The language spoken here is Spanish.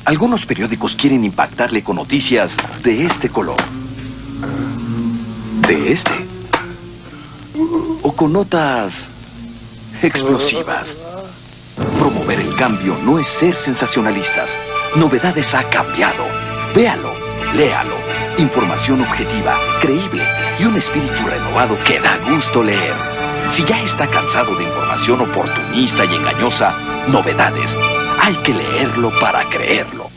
Algunos periódicos quieren impactarle con noticias de este color. De este. O con notas explosivas. Promover el cambio no es ser sensacionalistas. Novedades ha cambiado. Véalo, léalo. Información objetiva, creíble y un espíritu renovado que da gusto leer. Si ya está cansado de información oportunista y engañosa, Novedades. Hay que leerlo para creerlo.